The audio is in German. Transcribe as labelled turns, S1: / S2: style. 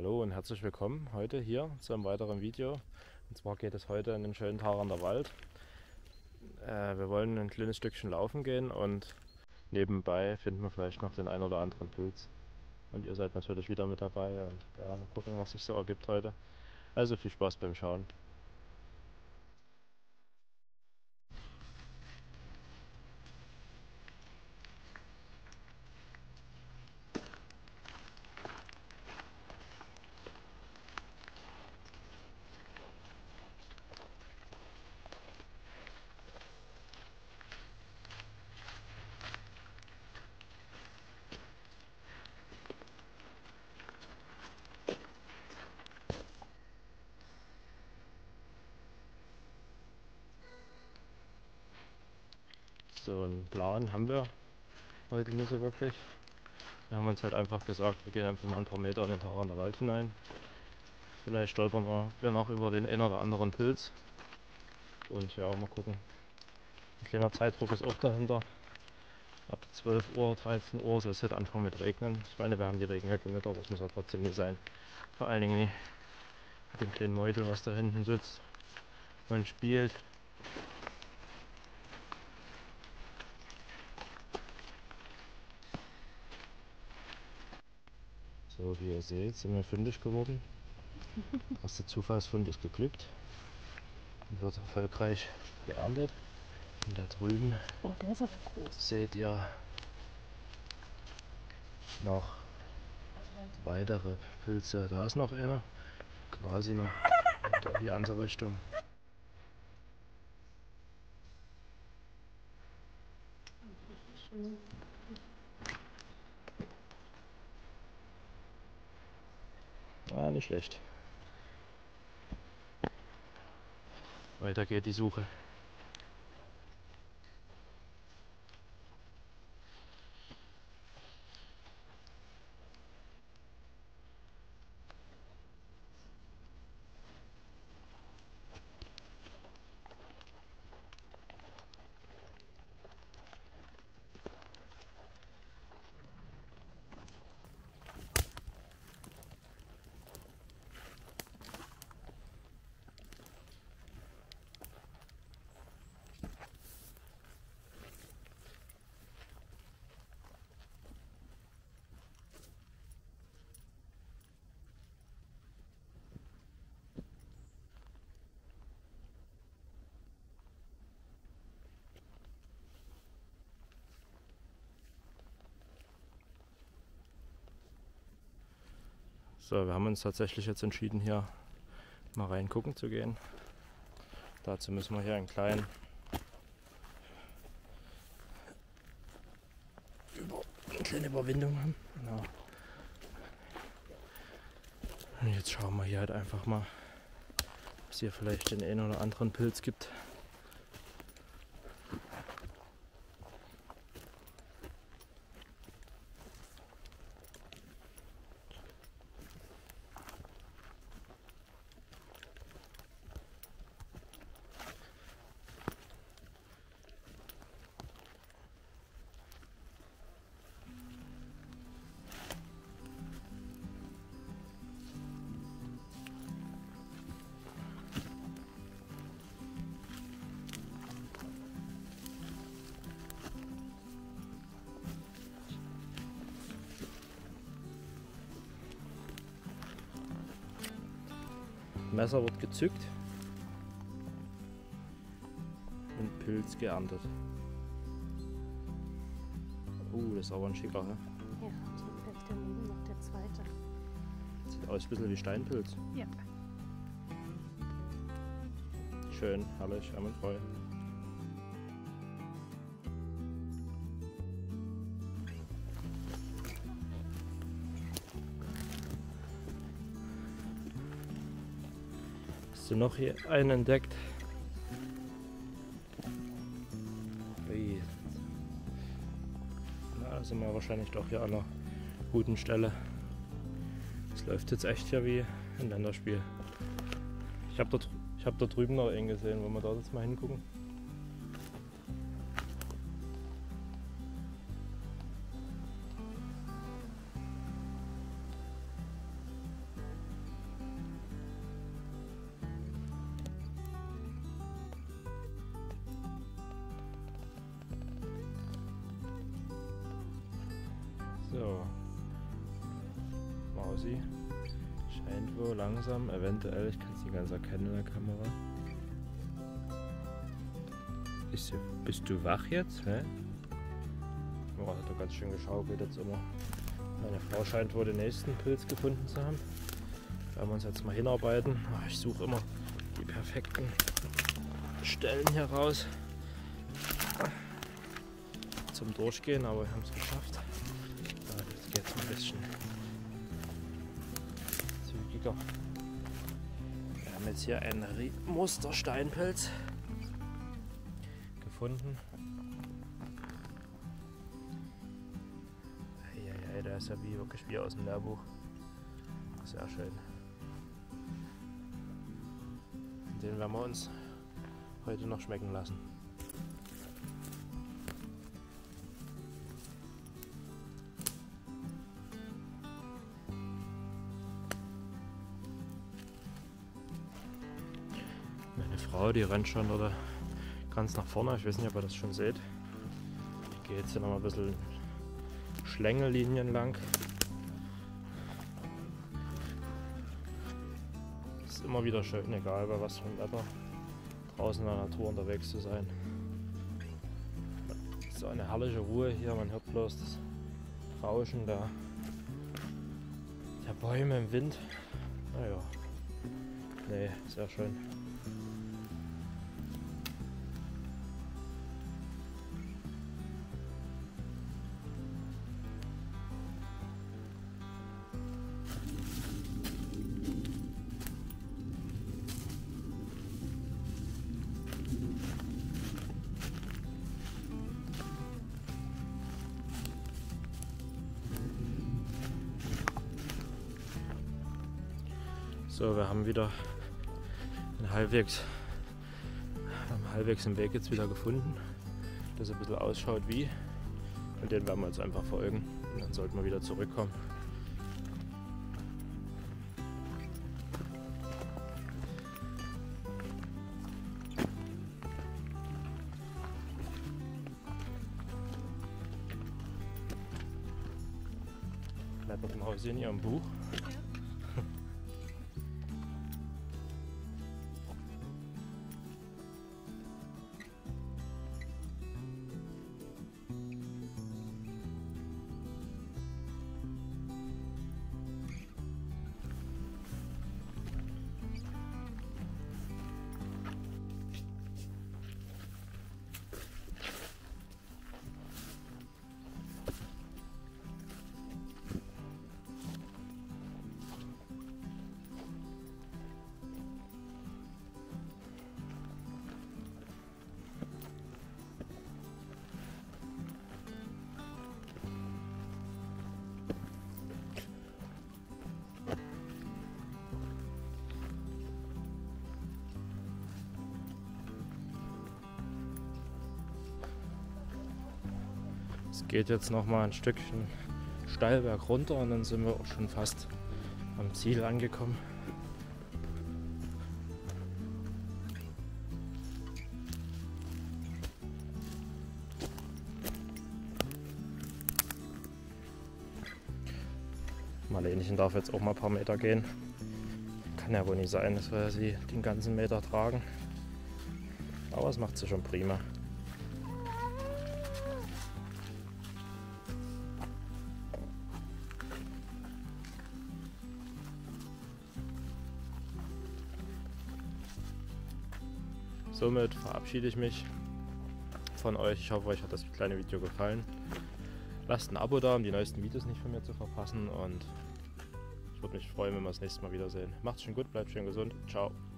S1: Hallo und herzlich willkommen heute hier zu einem weiteren Video. Und zwar geht es heute an den schönen Tag an der Wald. Wir wollen ein kleines Stückchen laufen gehen und nebenbei finden wir vielleicht noch den ein oder anderen Pilz. Und ihr seid natürlich wieder mit dabei und ja, mal gucken, was sich so ergibt heute. Also viel Spaß beim Schauen. So einen Plan haben wir heute nicht so wirklich. Wir haben uns halt einfach gesagt, wir gehen einfach mal ein paar Meter in den Tag an der Wald hinein. Vielleicht stolpern wir noch über den einen oder anderen Pilz. Und ja, mal gucken. Ein kleiner Zeitdruck ist auch dahinter. Ab 12 Uhr, 13 Uhr soll es heute anfangen mit Regnen. Ich meine, wir haben die Regenhütte, aber das muss ja trotzdem nicht sein. Vor allen Dingen nicht mit dem kleinen Mäutel, was da hinten sitzt und spielt. So, wie ihr seht, sind wir fündig geworden. Der erste Zufallsfund ist geglückt und wird erfolgreich geerntet. Und da drüben
S2: der ist aber groß.
S1: seht ihr noch weitere Pilze. Da ist noch einer, quasi noch in die andere Richtung. Ah, nicht schlecht. Weiter geht die Suche. So, wir haben uns tatsächlich jetzt entschieden, hier mal reingucken zu gehen. Dazu müssen wir hier eine kleine Überwindung haben. Genau. Und jetzt schauen wir hier halt einfach mal, ob es hier vielleicht den einen oder anderen Pilz gibt. Messer wird gezückt und Pilz geerntet. Das ist aber ein schicker, hä?
S2: Ja, und gleich daneben noch der zweite.
S1: Sieht aus ein bisschen wie Steinpilz.
S2: Ja.
S1: Schön, herrlich, einwandfrei. Hast du noch hier einen entdeckt? Ui. Na, da sind wir wahrscheinlich doch hier an einer guten Stelle. Es läuft jetzt echt hier wie ein Länderspiel. Ich habe da drüben noch einen gesehen. Wollen wir da jetzt mal hingucken? So. Mausi. Scheint wohl langsam, eventuell, ich kann es nicht ganz erkennen in der Kamera. Bist du wach jetzt? Hä? Oh, hat doch ganz schön geschaukelt jetzt immer. Meine Frau scheint wohl den nächsten Pilz gefunden zu haben. Werden wir uns jetzt mal hinarbeiten. Ich suche immer die perfekten Stellen hier raus zum Durchgehen, aber wir haben es geschafft. Jetzt geht es ein bisschen zügiger. Wir haben jetzt hier einen Mustersteinpilz gefunden. Ja, der ist ja wirklich wie aus dem Lehrbuch. Sehr schön. Den werden wir uns heute noch schmecken lassen. Meine Frau, die rennt schon oder ganz nach vorne. Ich weiß nicht, ob ihr das schon seht. Ich gehe jetzt hier noch mal ein bisschen Schlängellinien lang. Ist immer wieder schön, egal bei was für einem Wetter, draußen in der Natur unterwegs zu sein. So eine herrliche Ruhe hier, man hört bloß das Rauschen der Bäume im Wind. Naja, nee, sehr schön. So, wir haben wieder halbwegs im Weg jetzt wieder gefunden, das ein bisschen ausschaut wie. Und den werden wir jetzt einfach folgen und dann sollten wir wieder zurückkommen. Bleibt im Haus in ihrem Buch. Es geht jetzt noch mal ein Stückchen steil berg runter und dann sind wir auch schon fast am Ziel angekommen. Marlenchen darf jetzt auch mal ein paar Meter gehen. Kann ja wohl nicht sein, dass wir sie den ganzen Meter tragen. Aber es macht sie schon prima. Somit verabschiede ich mich von euch. Ich hoffe, euch hat das kleine Video gefallen. Lasst ein Abo da, um die neuesten Videos nicht von mir zu verpassen. Und ich würde mich freuen, wenn wir das nächste Mal wiedersehen. Macht's schön gut, bleibt schön gesund. Ciao.